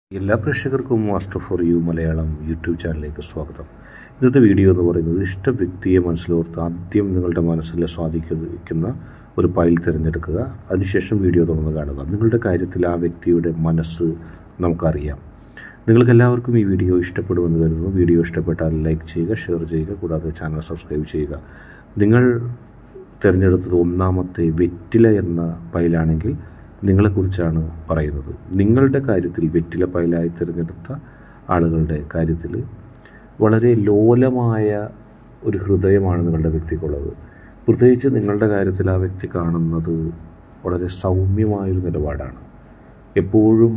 എല്ലാ പ്രേക്ഷകർക്കും master for you Malayalam YouTube ചാനലിലേക്ക് സ്വാഗതം. ഇന്നത്തെ വീഡിയോ എന്ന് പറയുന്നത് ഇഷ്ട വ്യക്തിയെ മനസ്സിലോർത്ത് ആദ്യം നിങ്ങളുടെ മനസ്സിൽ സ്വാധീനിക്കുന്ന ഒരു ഫയൽ തിരഞ്ഞെടുക്കുക. അതിനുശേഷം വീഡിയോ തുറന്ന് കാണുക. നിങ്ങളുടെ കാര്യത്തിൽ ആ വ്യക്തിയുടെ മനസ്സ് നമുക്കറിയാം. നിങ്ങൾക്കെല്ലാവർക്കും ഈ വീഡിയോ ഇഷ്ടപ്പെടുമെന്ന് കരുതുന്നു. വീഡിയോ ഇഷ്ടപ്പെട്ടാൽ ലൈക്ക് ചെയ്യുക, ഷെയർ ചെയ്യുക, കൂടാതെ ചാനൽ സബ്സ്ക്രൈബ് ചെയ്യുക. നിങ്ങൾ തിരഞ്ഞെടുത്തത് ഒന്നാമത്തെ വെറ്റില എന്ന ഫയലാണെങ്കിൽ നിങ്ങളെക്കുറിച്ചാണ് പറയുന്നത്. നിങ്ങളുടെ കാര്യത്തിൽ വെറ്റില ഫയലായി തിരഞ്ഞെടുത്ത ആളുകളുടെ കാര്യത്തിൽ വളരെ ലോലമായ ഒരു ഹൃദയമാണ് നിങ്ങളുടെ വ്യക്തിക്കുള്ളത്. പ്രത്യേകിച്ച് നിങ്ങളുടെ കാര്യത്തിൽ ആ വ്യക്തി കാണുന്നത് വളരെ സൗമ്യമായൊരു നിലപാടാണ്. എപ്പോഴും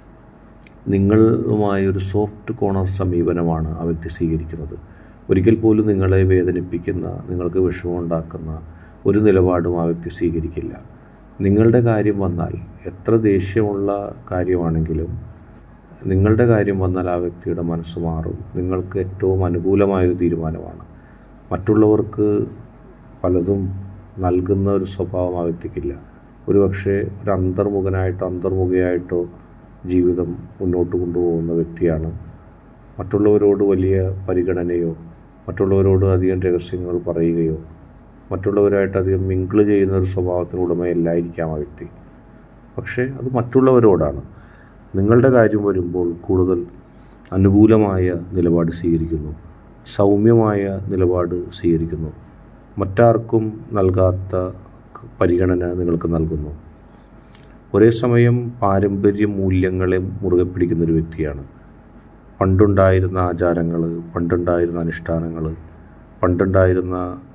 നിങ്ങളുമായൊരു സോഫ്റ്റ് കോർണർ സമീപനമാണ് ആ വ്യക്തി സ്വീകരിക്കുന്നത്. ഒരിക്കൽ പോലും നിങ്ങളെ വേദനിപ്പിക്കുന്ന, നിങ്ങൾക്ക് വിഷമമുണ്ടാക്കുന്ന ഒരു നിലപാടും ആ വ്യക്തി സ്വീകരിക്കില്ല. നിങ്ങളുടെ കാര്യം വന്നാൽ, എത്ര ദേഷ്യമുള്ള കാര്യമാണെങ്കിലും നിങ്ങളുടെ കാര്യം വന്നാൽ ആ വ്യക്തിയുടെ മനസ്സ് മാറും. നിങ്ങൾക്ക് ഏറ്റവും അനുകൂലമായൊരു തീരുമാനമാണ്. മറ്റുള്ളവർക്ക് പലതും നൽകുന്ന ഒരു സ്വഭാവം ആ വ്യക്തിക്കില്ല. ഒരുപക്ഷെ ഒരു അന്തർമുഖയായിട്ടോ ജീവിതം മുന്നോട്ട് കൊണ്ടുപോകുന്ന വ്യക്തിയാണ്. മറ്റുള്ളവരോട് വലിയ പരിഗണനയോ, മറ്റുള്ളവരോട് അധികം രഹസ്യങ്ങൾ പറയുകയോ, മറ്റുള്ളവരായിട്ട് അധികം മിങ്കിൾ ചെയ്യുന്ന ഒരു സ്വഭാവത്തിന് ഉടമയല്ലായിരിക്കാം ആ വ്യക്തി. പക്ഷേ അത് മറ്റുള്ളവരോടാണ്. നിങ്ങളുടെ കാര്യം വരുമ്പോൾ കൂടുതൽ അനുകൂലമായ നിലപാട് സ്വീകരിക്കുന്നു, സൗമ്യമായ നിലപാട് സ്വീകരിക്കുന്നു. മറ്റാർക്കും നൽകാത്ത പരിഗണന നിങ്ങൾക്ക് നൽകുന്നു. ഒരേ സമയം പാരമ്പര്യ മൂല്യങ്ങളെ മുറുകെ പിടിക്കുന്നൊരു വ്യക്തിയാണ്. പണ്ടുണ്ടായിരുന്ന ആചാരങ്ങൾ, പണ്ടുണ്ടായിരുന്ന അനുഷ്ഠാനങ്ങൾ, പണ്ടുണ്ടായിരുന്ന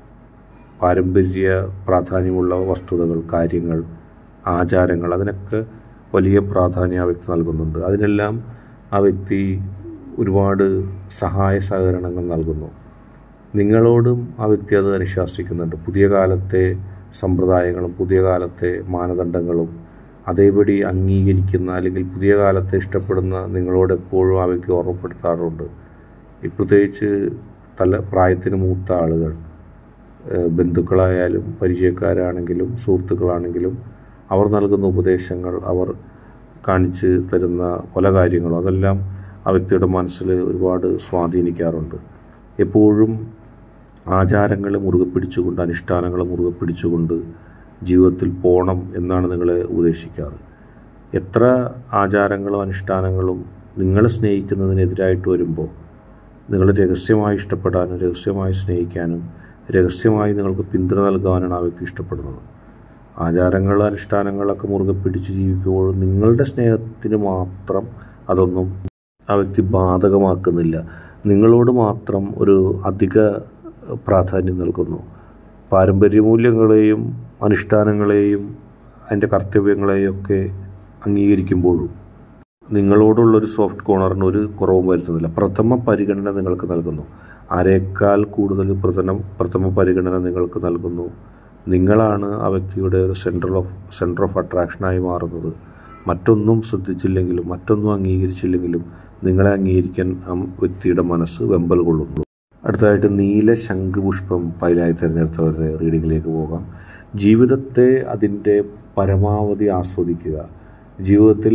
പാരമ്പര്യ പ്രാധാന്യമുള്ള വസ്തുതകൾ, കാര്യങ്ങൾ, ആചാരങ്ങൾ, അതിനൊക്കെ വലിയ പ്രാധാന്യം ആ വ്യക്തി നൽകുന്നുണ്ട്. അതിനെല്ലാം ആ വ്യക്തി ഒരുപാട് സഹായ സഹകരണങ്ങൾ നൽകുന്നു. നിങ്ങളോടും ആ വ്യക്തി അത് അനുശാസിക്കുന്നുണ്ട്. പുതിയ കാലത്തെ സമ്പ്രദായങ്ങളും പുതിയ കാലത്തെ മാനദണ്ഡങ്ങളും അതേപടി അംഗീകരിക്കുന്ന, അല്ലെങ്കിൽ പുതിയ കാലത്തെ ഇഷ്ടപ്പെടുന്ന നിങ്ങളോട് എപ്പോഴും ആ വ്യക്തി ഓർമ്മപ്പെടുത്താറുണ്ട്. പ്രത്യേകിച്ച് പ്രായത്തിന് മൂത്ത ആളുകൾ, ബന്ധുക്കളായാലും പരിചയക്കാരാണെങ്കിലും സുഹൃത്തുക്കളാണെങ്കിലും അവർ നൽകുന്ന ഉപദേശങ്ങൾ, അവർ കാണിച്ച് തരുന്ന പല കാര്യങ്ങളും, അതെല്ലാം ആ വ്യക്തിയുടെ മനസ്സിൽ ഒരുപാട് സ്വാധീനിക്കാറുണ്ട്. എപ്പോഴും ആചാരങ്ങൾ മുറുകെ പിടിച്ചുകൊണ്ട്, അനുഷ്ഠാനങ്ങൾ മുറുകെ പിടിച്ചുകൊണ്ട് ജീവിതത്തിൽ പോകണം എന്നാണ് നിങ്ങളെ ഉപദേശിക്കാറ്. എത്ര ആചാരങ്ങളും അനുഷ്ഠാനങ്ങളും നിങ്ങളെ സ്നേഹിക്കുന്നതിനെതിരായിട്ട് വരുമ്പോൾ നിങ്ങൾ രഹസ്യമായി ഇഷ്ടപ്പെടാനും രഹസ്യമായി സ്നേഹിക്കാനും രഹസ്യമായി നിങ്ങൾക്ക് പിന്തുണ നൽകാനാണ് ആ വ്യക്തി ഇഷ്ടപ്പെടുന്നത്. ആചാരങ്ങൾ, അനുഷ്ഠാനങ്ങളൊക്കെ മുറുകെ പിടിച്ച് ജീവിക്കുമ്പോൾ നിങ്ങളുടെ സ്നേഹത്തിന് മാത്രം അതൊന്നും ആ വ്യക്തി ബാധകമാക്കുന്നില്ല. നിങ്ങളോട് മാത്രം ഒരു അധിക പ്രാധാന്യം നൽകുന്നു. പാരമ്പര്യ മൂല്യങ്ങളെയും അനുഷ്ഠാനങ്ങളെയും അതിൻ്റെ കർത്തവ്യങ്ങളെയും ഒക്കെ അംഗീകരിക്കുമ്പോഴും നിങ്ങളോടുള്ളൊരു സോഫ്റ്റ് കോർണറിന് ഒരു കുറവും വരുത്തുന്നില്ല. പ്രഥമ പരിഗണന നിങ്ങൾക്ക് നൽകുന്നു. ആരേക്കാൾ കൂടുതൽ പ്രഥമ പരിഗണന നിങ്ങൾക്ക് നൽകുന്നു. നിങ്ങളാണ് ആ വ്യക്തിയുടെ ഒരു സെൻറ്റർ ഓഫ് അട്രാക്ഷനായി മാറുന്നത്. മറ്റൊന്നും ശ്രദ്ധിച്ചില്ലെങ്കിലും, മറ്റൊന്നും അംഗീകരിച്ചില്ലെങ്കിലും നിങ്ങളെ അംഗീകരിക്കാൻ ആ വ്യക്തിയുടെ മനസ്സ് വെമ്പൽ കൊള്ളുന്നു. അടുത്തതായിട്ട് നീല ശംഖുപുഷ്പം ഫയലായി തിരഞ്ഞെടുത്തവരുടെ റീഡിങ്ങിലേക്ക് പോകാം. ജീവിതത്തെ അതിൻ്റെ പരമാവധി ആസ്വദിക്കുക. ജീവിതത്തിൽ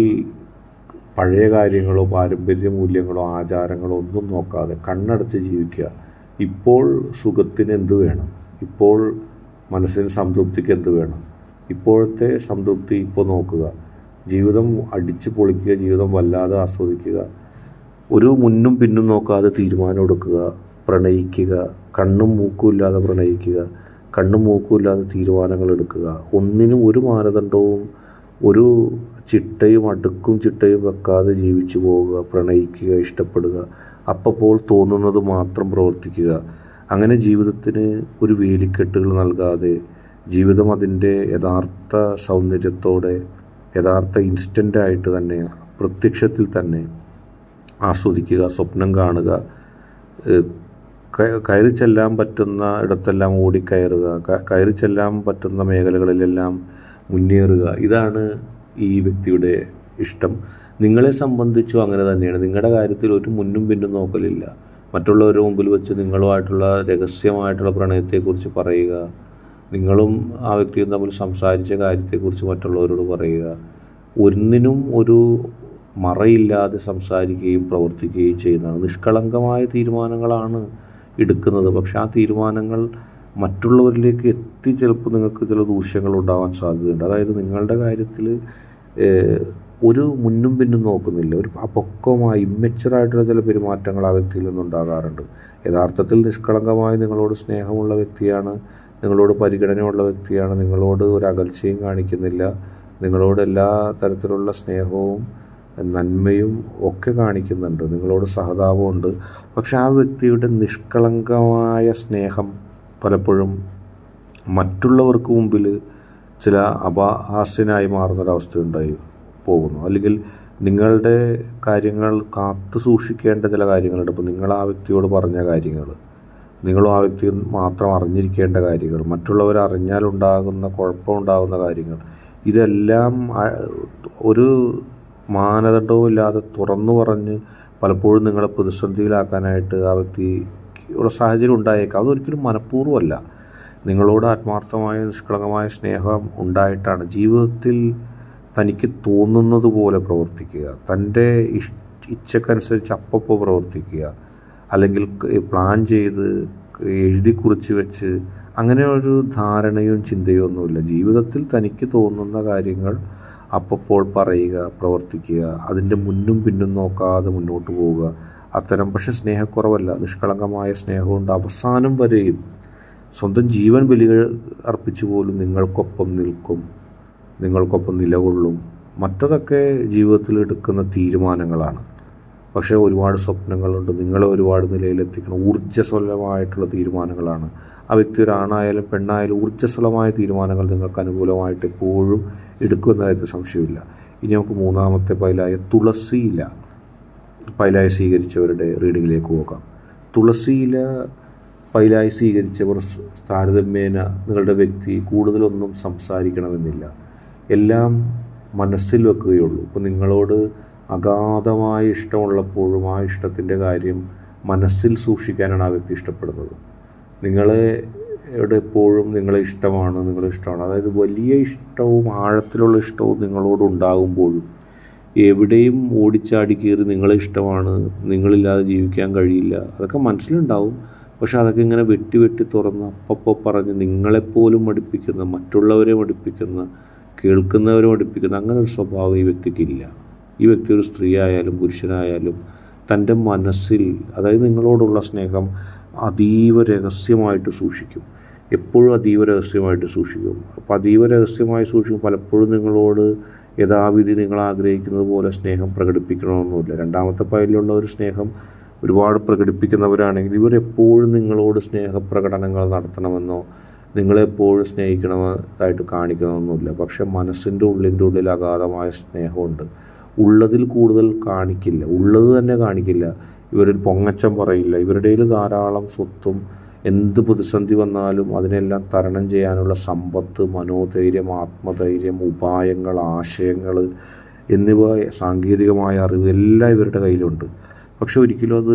പഴയ കാര്യങ്ങളോ പാരമ്പര്യ മൂല്യങ്ങളോ ആചാരങ്ങളോ ഒന്നും നോക്കാതെ കണ്ണടച്ച് ജീവിക്കുക. ഇപ്പോൾ സുഖത്തിന് എന്ത് വേണം, ഇപ്പോൾ മനസ്സിന് സംതൃപ്തിക്ക് എന്ത് വേണം, ഇപ്പോഴത്തെ സംതൃപ്തി ഇപ്പോൾ നോക്കുക. ജീവിതം അടിച്ചു പൊളിക്കുക, ജീവിതം വല്ലാതെ ആസ്വദിക്കുക. ഒരു മുന്നും പിന്നും നോക്കാതെ തീരുമാനം എടുക്കുക, പ്രണയിക്കുക. കണ്ണും മൂക്കും ഇല്ലാതെ പ്രണയിക്കുക, കണ്ണും മൂക്കും ഇല്ലാതെ തീരുമാനങ്ങൾ എടുക്കുക. ഒന്നിനും ഒരു മാനദണ്ഡവും ഒരു ചിട്ടയും അടുക്കും ചിട്ടയും വെക്കാതെ ജീവിച്ചു പോവുക, പ്രണയിക്കുക, ഇഷ്ടപ്പെടുക, അപ്പോൾ തോന്നുന്നത് മാത്രം പ്രവർത്തിക്കുക. അങ്ങനെ ജീവിതത്തിന് ഒരു വേലിക്കെട്ടുകൾ നൽകാതെ ജീവിതം അതിൻ്റെ യഥാർത്ഥ സൗന്ദര്യത്തോടെ, യഥാർത്ഥ ഇൻസ്റ്റൻ്റായിട്ട് തന്നെ, പ്രത്യക്ഷത്തിൽ തന്നെ ആസ്വദിക്കുക, സ്വപ്നം കാണുക, കയറി ചെല്ലാൻ പറ്റുന്ന ഇടത്തെല്ലാം ഓടിക്കയറുക, കയറി ചെല്ലാൻ പറ്റുന്ന മേഖലകളിലെല്ലാം മുന്നേറുക. ഇതാണ് ഈ വ്യക്തിയുടെ ഇഷ്ടം. നിങ്ങളെ സംബന്ധിച്ചും അങ്ങനെ തന്നെയാണ്. നിങ്ങളുടെ കാര്യത്തിൽ ഒരു മുന്നും പിന്നും നോക്കലില്ല. മറ്റുള്ളവരുടെ മുമ്പിൽ വെച്ച് നിങ്ങളുമായിട്ടുള്ള രഹസ്യമായിട്ടുള്ള പ്രണയത്തെക്കുറിച്ച് പറയുക, നിങ്ങളും ആ വ്യക്തിയും തമ്മിൽ സംസാരിച്ച കാര്യത്തെക്കുറിച്ച് മറ്റുള്ളവരോട് പറയുക. ഒന്നിനും ഒരു മറയില്ലാതെ സംസാരിക്കുകയും പ്രവർത്തിക്കുകയും ചെയ്യുന്നതാണ്. നിഷ്കളങ്കമായ തീരുമാനങ്ങളാണ് എടുക്കുന്നത്. പക്ഷെ ആ തീരുമാനങ്ങൾ മറ്റുള്ളവരിലേക്ക് എത്തി ചിലപ്പോൾ നിങ്ങൾക്ക് ചില ദൂഷ്യങ്ങൾ ഉണ്ടാവാൻ സാധ്യതയുണ്ട്. അതായത് നിങ്ങളുടെ കാര്യത്തിൽ ഒരു മുന്നും പിന്നും നോക്കുന്നില്ല, ഒരു അപക്വമായ ഇമ്മച്ചുറായിട്ടുള്ള ചില പെരുമാറ്റങ്ങൾ ആ വ്യക്തിയിൽ നിന്നുണ്ടാകാറുണ്ട്. യഥാർത്ഥത്തിൽ നിഷ്കളങ്കമായി നിങ്ങളോട് സ്നേഹമുള്ള വ്യക്തിയാണ്, നിങ്ങളോട് പരിഗണനയുള്ള വ്യക്തിയാണ്, നിങ്ങളോട് ഒരു അകൽച്ചയും കാണിക്കുന്നില്ല, നിങ്ങളോട് എല്ലാ തരത്തിലുള്ള സ്നേഹവും നന്മയും ഒക്കെ കാണിക്കുന്നുണ്ട്, നിങ്ങളോട് സഹതാപമുണ്ട്. പക്ഷെ ആ വ്യക്തിയുടെ നിഷ്കളങ്കമായ സ്നേഹം പലപ്പോഴും മറ്റുള്ളവർക്ക് മുമ്പിൽ ചില അപഹാസ്യനായി മാറുന്നൊരവസ്ഥയുണ്ടായി പോകുന്നു. അല്ലെങ്കിൽ നിങ്ങളുടെ കാര്യങ്ങൾ കാത്തു സൂക്ഷിക്കേണ്ട ചില കാര്യങ്ങളുണ്ട്. ഇപ്പോൾ നിങ്ങൾ ആ വ്യക്തിയോട് പറഞ്ഞ കാര്യങ്ങൾ, നിങ്ങളും ആ വ്യക്തി മാത്രം അറിഞ്ഞിരിക്കേണ്ട കാര്യങ്ങൾ, മറ്റുള്ളവർ അറിഞ്ഞാലുണ്ടാകുന്ന കുഴപ്പമുണ്ടാകുന്ന കാര്യങ്ങൾ, ഇതെല്ലാം ഒരു മാനദണ്ഡവും ഇല്ലാതെ തുറന്നു പറഞ്ഞ് പലപ്പോഴും നിങ്ങളെ പ്രതിസന്ധിയിലാക്കാനായിട്ട് ആ വ്യക്തിയുടെ സാഹചര്യം ഉണ്ടായേക്കാം. അതൊരിക്കലും മനഃപൂർവ്വമല്ല. നിങ്ങളോട് ആത്മാർത്ഥമായ നിഷ്കളങ്കമായ സ്നേഹം ഉണ്ടായിട്ടാണ്. ജീവിതത്തിൽ തനിക്ക് തോന്നുന്നത് പോലെ പ്രവർത്തിക്കുക, തൻ്റെ ഇച്ഛക്കനുസരിച്ച് അപ്പപ്പോൾ പ്രവർത്തിക്കുക, അല്ലെങ്കിൽ പ്ലാൻ ചെയ്ത് എഴുതി കുറിച്ച് വെച്ച് അങ്ങനെ ഒരു ധാരണയും ചിന്തയോ ഒന്നുമില്ല. ജീവിതത്തിൽ തനിക്ക് തോന്നുന്ന കാര്യങ്ങൾ അപ്പോൾ പറയുക, പ്രവർത്തിക്കുക, അതിൻ്റെ മുന്നും പിന്നും നോക്കാതെ മുന്നോട്ട് പോവുക. അത്തരം പക്ഷെ സ്നേഹക്കുറവല്ല, നിഷ്കളങ്കമായ സ്നേഹമുണ്ട്. അവസാനം വരെയും സ്വന്തം ജീവൻ ബലി അർപ്പിച്ചു പോലും നിങ്ങൾക്കൊപ്പം നിൽക്കും, നിങ്ങൾക്കൊപ്പം നിലകൊള്ളും. മറ്റതൊക്കെ ജീവിതത്തിൽ എടുക്കുന്ന തീരുമാനങ്ങളാണ്. പക്ഷേ ഒരുപാട് സ്വപ്നങ്ങളുണ്ട്, നിങ്ങളെ ഒരുപാട് നിലയിലെത്തിക്കണം. ഊർജ്ജസ്വലമായിട്ടുള്ള തീരുമാനങ്ങളാണ്. ആ വ്യക്തി ഒരാണായാലും പെണ്ണായാലും ഊർജ്ജസ്വലമായ തീരുമാനങ്ങൾ നിങ്ങൾക്ക് അനുകൂലമായിട്ട് എപ്പോഴും എടുക്കുന്നതായിട്ട് സംശയമില്ല. ഇനി നമുക്ക് മൂന്നാമത്തെ പൈലായ തുളസിയില പൈലായി സ്വീകരിച്ചവരുടെ റീഡിങ്ങിലേക്ക് പോകാം. തുളസിയില പൈലായി സ്വീകരിച്ചവർ താരതമ്യേന നിങ്ങളുടെ വ്യക്തി കൂടുതലൊന്നും സംസാരിക്കണമെന്നില്ല, എല്ലാം മനസ്സിൽ വെക്കുകയുള്ളൂ. ഇപ്പോൾ നിങ്ങളോട് അഗാധമായ ഇഷ്ടമുള്ളപ്പോഴും ആ ഇഷ്ടത്തിൻ്റെ കാര്യം മനസ്സിൽ സൂക്ഷിക്കാനാണ് ആ വ്യക്തി ഇഷ്ടപ്പെടുന്നത്. നിങ്ങളെ എപ്പോഴും നിങ്ങളെ ഇഷ്ടമാണ്. അതായത് വലിയ ഇഷ്ടവും ആഴത്തിലുള്ള ഇഷ്ടവും നിങ്ങളോട് ഉണ്ടാകുമ്പോഴും എവിടെയും ഓടിച്ചാടി കയറി നിങ്ങളെ ഇഷ്ടമാണ്, നിങ്ങളില്ലാതെ ജീവിക്കാൻ കഴിയില്ല, അതൊക്കെ മനസ്സിലുണ്ടാവും. പക്ഷെ അതൊക്കെ ഇങ്ങനെ വെട്ടി തുറന്ന് അപ്പപ്പോൾ പറഞ്ഞ് നിങ്ങളെപ്പോലും മടുപ്പിക്കുന്ന, മറ്റുള്ളവരെ മടുപ്പിക്കുന്ന, കേൾക്കുന്നവരെ മടുപ്പിക്കുന്ന അങ്ങനെ ഒരു സ്വഭാവം ഈ വ്യക്തിക്കില്ല. ഈ വ്യക്തി ഒരു സ്ത്രീ ആയാലും പുരുഷനായാലും തൻ്റെ മനസ്സിൽ, അതായത് നിങ്ങളോടുള്ള സ്നേഹം അതീവ രഹസ്യമായിട്ട് സൂക്ഷിക്കും. എപ്പോഴും അതീവ രഹസ്യമായിട്ട് സൂക്ഷിക്കും. അപ്പോൾ അതീവ രഹസ്യമായി സൂക്ഷിക്കും. പലപ്പോഴും നിങ്ങളോട് യഥാവിധി നിങ്ങൾ ആഗ്രഹിക്കുന്നത് പോലെ സ്നേഹം പ്രകടിപ്പിക്കണമെന്നില്ല. രണ്ടാമത്തെ പൈലിലുള്ള ഒരു സ്നേഹം ഒരുപാട് പ്രകടിപ്പിക്കുന്നവരാണെങ്കിൽ ഇവരെപ്പോഴും നിങ്ങളോട് സ്നേഹപ്രകടനങ്ങൾ നടത്തണമെന്നോ നിങ്ങളെപ്പോഴും സ്നേഹിക്കണമായിട്ട് കാണിക്കണമെന്നില്ല. പക്ഷെ മനസ്സിൻ്റെ ഉള്ളിൽ അഗാധമായ സ്നേഹമുണ്ട്. ഉള്ളതിൽ കൂടുതൽ കാണിക്കില്ല, ഉള്ളത് തന്നെ കാണിക്കില്ല. ഇവരിൽ പൊങ്ങച്ചം പറയില്ല. ഇവരുടെ ധാരാളം സ്വത്തും എന്ത് പ്രതിസന്ധി വന്നാലും അതിനെല്ലാം തരണം ചെയ്യാനുള്ള സമ്പത്ത്, മനോധൈര്യം, ആത്മധൈര്യം, ഉപായങ്ങൾ, ആശയങ്ങൾ എന്നിവ, സാങ്കേതികമായ അറിവ് എല്ലാം ഇവരുടെ കയ്യിലുണ്ട്. പക്ഷെ ഒരിക്കലും അത്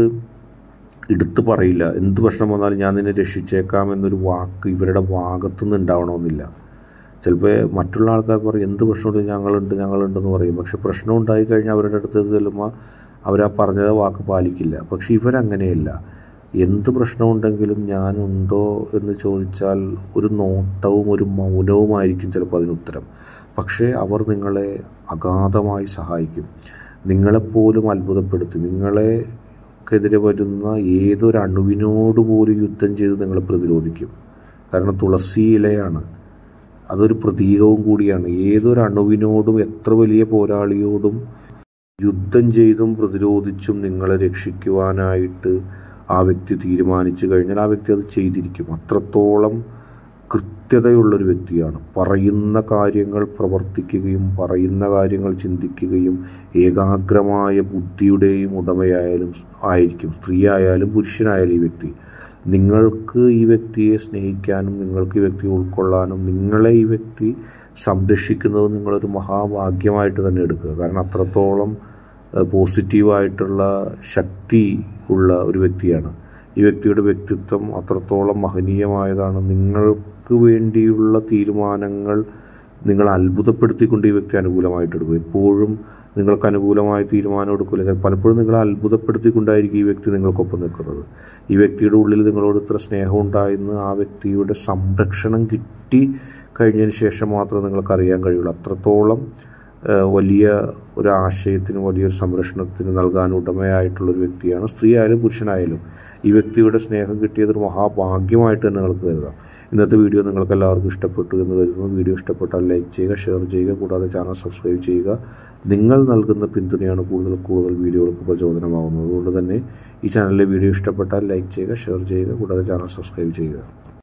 എടുത്തു പറയില്ല. എന്ത് പ്രശ്നം വന്നാലും ഞാൻ നിന്നെ രക്ഷിച്ചേക്കാം എന്നൊരു വാക്ക് ഇവരുടെ ഭാഗത്തുനിന്ന് ഉണ്ടാവണമെന്നില്ല. ചിലപ്പോൾ മറ്റുള്ള ആൾക്കാർ പറയും എന്ത് പ്രശ്നമുണ്ട്, ഞങ്ങളുണ്ടെന്ന് പറയും. പക്ഷെ പ്രശ്നം ഉണ്ടായിക്കഴിഞ്ഞാൽ അവരുടെ അടുത്ത് ചെല്ലുമ്പോൾ അവരാ പറഞ്ഞത് വാക്ക് പാലിക്കില്ല. പക്ഷെ ഇവരങ്ങനെയല്ല. എന്ത് പ്രശ്നമുണ്ടെങ്കിലും ഞാനുണ്ടോ എന്ന് ചോദിച്ചാൽ ഒരു നോട്ടവും ഒരു മൗനവുമായിരിക്കും ചിലപ്പോൾ അതിനുത്തരം. പക്ഷേ അവർ നിങ്ങളെ അഗാധമായി സഹായിക്കും. നിങ്ങളെപ്പോലും അത്ഭുതപ്പെടുത്തി നിങ്ങളെക്കെതിരെ വരുന്ന ഏതൊരു അണുവിനോട് പോലും യുദ്ധം ചെയ്ത് നിങ്ങളെ പ്രതിരോധിക്കും. കാരണം തുളസി ഇലയാണ്, അതൊരു പ്രതീകവും കൂടിയാണ്. ഏതൊരു അണുവിനോടും, എത്ര വലിയ പോരാളിയോടും യുദ്ധം ചെയ്തും പ്രതിരോധിച്ചും നിങ്ങളെ രക്ഷിക്കുവാനായിട്ട് ആ വ്യക്തി തീരുമാനിച്ചു കഴിഞ്ഞാൽ ആ വ്യക്തി അത് ചെയ്തിരിക്കും. അത്രത്തോളം കൃത്യതയുള്ളൊരു വ്യക്തിയാണ്. പറയുന്ന കാര്യങ്ങൾ പ്രവർത്തിക്കുകയും പറയുന്ന കാര്യങ്ങൾ ചിന്തിക്കുകയും ഏകാഗ്രമായ ബുദ്ധിയുടെയും ഉടമയായാലും ആയിരിക്കും. സ്ത്രീ ആയാലും പുരുഷനായാലും ഈ വ്യക്തി. നിങ്ങൾക്ക് ഈ വ്യക്തിയെ സ്നേഹിക്കാനും നിങ്ങൾക്ക് ഈ വ്യക്തിയെ ഉൾക്കൊള്ളാനും നിങ്ങളെ ഈ വ്യക്തി സംരക്ഷിക്കുന്നത് നിങ്ങളൊരു മഹാഭാഗ്യമായിട്ട് തന്നെ എടുക്കുക. കാരണം അത്രത്തോളം പോസിറ്റീവായിട്ടുള്ള ശക്തി ഉള്ള ഒരു വ്യക്തിയാണ്. ഈ വ്യക്തിയുടെ വ്യക്തിത്വം അത്രത്തോളം മഹനീയമായതാണ്. നിങ്ങൾക്ക് വേണ്ടിയുള്ള തീരുമാനങ്ങൾ നിങ്ങൾ അത്ഭുതപ്പെടുത്തിക്കൊണ്ട് ഈ വ്യക്തി അനുകൂലമായിട്ടെടുക്കും. എപ്പോഴും നിങ്ങൾക്ക് അനുകൂലമായ തീരുമാനം എടുക്കില്ല. പലപ്പോഴും നിങ്ങളെ അത്ഭുതപ്പെടുത്തിക്കൊണ്ടായിരിക്കും ഈ വ്യക്തി നിങ്ങൾക്കൊപ്പം നിൽക്കുന്നത്. ഈ വ്യക്തിയുടെ ഉള്ളിൽ നിങ്ങളോട് ഇത്ര സ്നേഹം ഉണ്ടായെന്ന് ആ വ്യക്തിയുടെ സംരക്ഷണം കിട്ടി കഴിഞ്ഞതിന് ശേഷം മാത്രമേ നിങ്ങൾക്കറിയാൻ കഴിയുള്ളൂ. അത്രത്തോളം വലിയ ഒരു ആശയത്തിന്, വലിയൊരു സംരക്ഷണത്തിന് നൽകാൻ ഉടമയായിട്ടുള്ളൊരു വ്യക്തിയാണ്. സ്ത്രീ ആയാലും പുരുഷനായാലും ഈ വ്യക്തിയുടെ സ്നേഹം കിട്ടിയതൊരു മഹാഭാഗ്യമായിട്ട് തന്നെ നിങ്ങൾക്ക് കരുതാം. ഇന്നത്തെ വീഡിയോ നിങ്ങൾക്ക് എല്ലാവർക്കും ഇഷ്ടപ്പെട്ടു എന്ന് കരുതുന്നു. വീഡിയോ ഇഷ്ടപ്പെട്ടാൽ ലൈക്ക് ചെയ്യുക, ഷെയർ ചെയ്യുക, കൂടാതെ ചാനൽ സബ്സ്ക്രൈബ് ചെയ്യുക. നിങ്ങൾ നൽകുന്ന പിന്തുണയാണ് കൂടുതൽ വീഡിയോകൾക്ക് പ്രചോദനമാകുന്നത്. അതുകൊണ്ട് തന്നെ ഈ ചാനലിലെ വീഡിയോ ഇഷ്ടപ്പെട്ടാൽ ലൈക്ക് ചെയ്യുക, ഷെയർ ചെയ്യുക, കൂടാതെ ചാനൽ സബ്സ്ക്രൈബ് ചെയ്യുക.